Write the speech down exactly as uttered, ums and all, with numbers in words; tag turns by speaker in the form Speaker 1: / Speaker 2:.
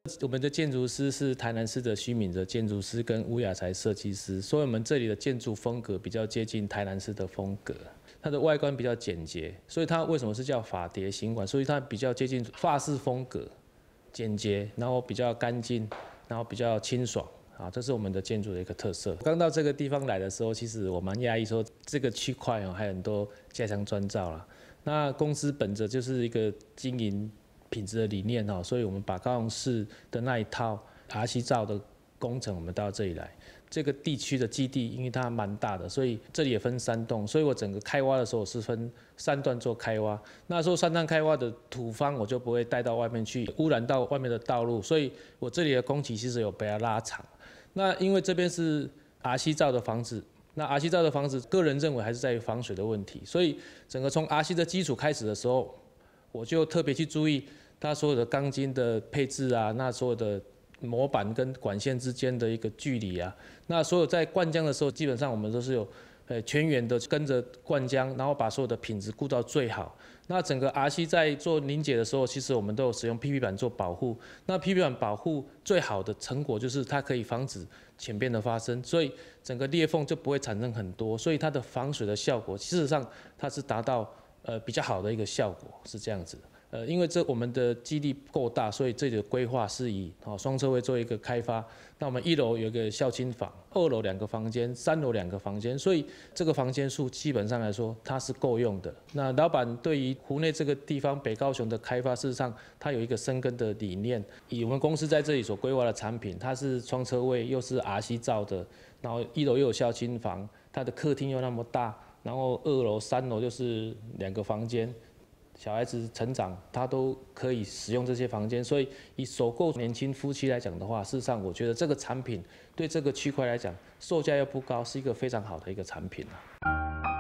Speaker 1: 我们的建筑师是台南市的徐敏哲建筑师跟吴雅才设计师，所以我们这里的建筑风格比较接近台南市的风格。它的外观比较简洁，所以它为什么是叫法蝶行馆？所以它比较接近法式风格，简洁，然后比较干净，然后比较清爽。啊，这是我们的建筑的一个特色。刚到这个地方来的时候，其实我蛮讶异，说这个区块哦，还有很多加强砖造啦。那公司本着就是一个经营品质的理念哈，所以我们把高雄市的那一套 R C 造的工程，我们到这里来。这个地区的基地，因为它蛮大的，所以这里也分三栋，所以我整个开挖的时候是分三段做开挖。那时候三段开挖的土方我就不会带到外面去，污染到外面的道路，所以我这里的工期其实有被它拉长。那因为这边是 R C 造的房子，那 R C 造的房子，个人认为还是在于防水的问题，所以整个从 R C 的基础开始的时候，我就特别去注意它所有的钢筋的配置啊，那所有的模板跟管线之间的一个距离啊，那所有在灌浆的时候，基本上我们都是有呃全员的跟着灌浆，然后把所有的品质顾到最好。那整个 R C 在做凝结的时候，其实我们都有使用 P P 板做保护。那 P P 板保护最好的成果就是它可以防止浅变的发生，所以整个裂缝就不会产生很多，所以它的防水的效果，事实上它是达到呃比较好的一个效果，是这样子。呃，因为这我们的基地够大，所以这里的规划是以哦双车位做一个开发。那我们一楼有一个孝亲房，二楼两个房间，三楼两个房间，所以这个房间数基本上来说它是够用的。那老板对于湖内这个地方北高雄的开发，事实上它有一个深耕的理念。以我们公司在这里所规划的产品，它是双车位，又是 R C 造的，然后一楼又有孝亲房，它的客厅又那么大，然后二楼、三楼就是两个房间。小孩子成长，他都可以使用这些房间，所以以首购年轻夫妻来讲的话，事实上我觉得这个产品对这个区块来讲，售价又不高，是一个非常好的一个产品啊。